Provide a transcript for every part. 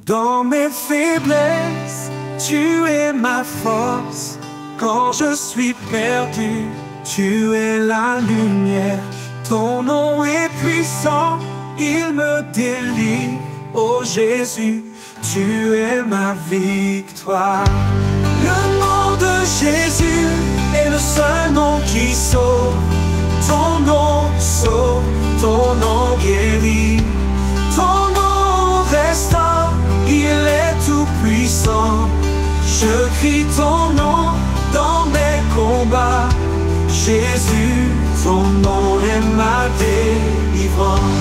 Dans mes faiblesses, tu es ma force. Quand je suis perdu, tu es la lumière. Ton nom est puissant, il me délivre. Oh Jésus, tu es ma victoire. Le nom de Jésus est le seul nom qui sauve. Ton nom sauve, ton nom guérit. Ton nom restaure, il est tout puissant. Je crie ton nom dans mes combats. Jésus, ton nom est ma délivrance.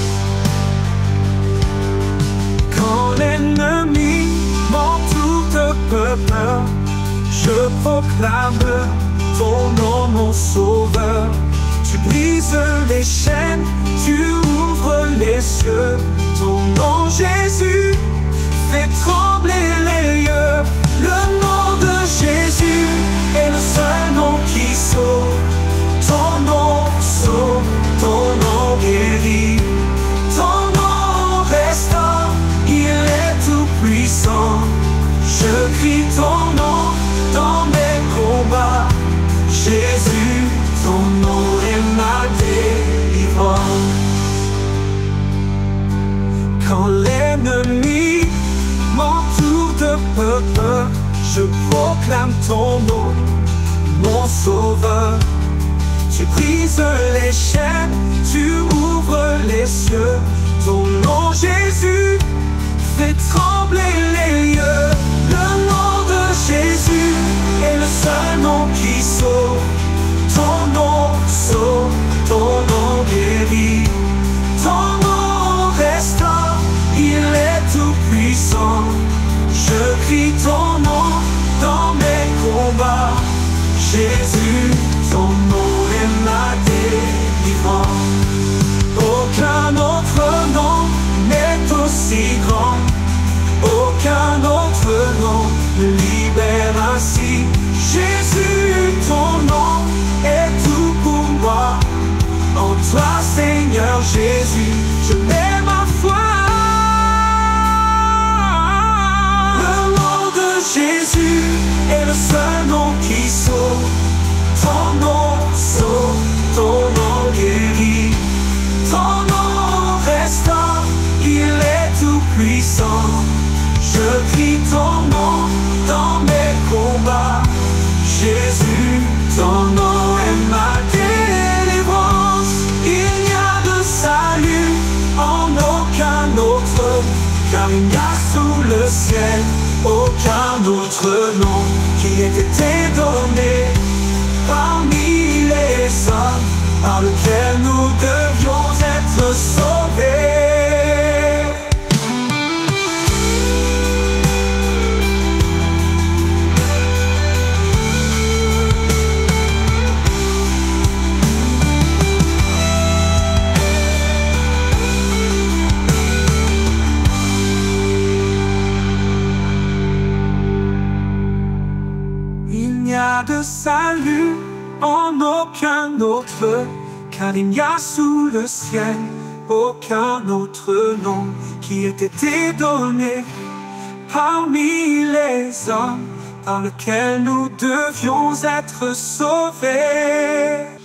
Quand l'ennemi m'entoure de peur, je proclame ton nom, mon sauveur. Tu brises les chaînes, tu ouvres les cieux. Ton nom, Jésus, fait trembler les lieux. Le nom de Jésus est le seul nom qui sauve. Ton nom sauve, ton nom guérit. Ton nom restaure, il est tout puissant. Je crie ton nom dans mes combats. Jésus, ton nom est ma délivrance. Quand l'ennemi m'entoure de peur, je proclame ton nom, mon sauveur. Tu brises les chaînes, tu ouvres les cieux. Ton nom, Jésus, fait trembler les lieux. Le nom de Jésus est le seul nom qui sauve. Ton nom sauve, ton nom guérit. Ton nom restaure, il est tout puissant. Je crie ton nom dans mes combats. Jésus, ton nom est ma délivrance. Aucun autre nom n'est aussi grand. Aucun autre nom ne libère ainsi. Jésus, ton nom est tout pour moi. En toi, Seigneur Jésus, je mets ma foi. Le nom de Jésus est le seul nom qui sauve. Ton nom sauve, ton nom guérit. Ton nom restaure, il est tout puissant. Je crie ton nom dans mes combats. Jésus, ton nom est ma délivrance. Il n'y a de salut en aucun autre, car il n'y a sous le ciel aucun autre nom qui ait été donné parmi les hommes, par lequel nous devions être sauvés. Il n'y a de salut en aucun autre, car il n'y a sous le ciel aucun autre nom qui ait été donné parmi les hommes, par lequel nous devions être sauvés.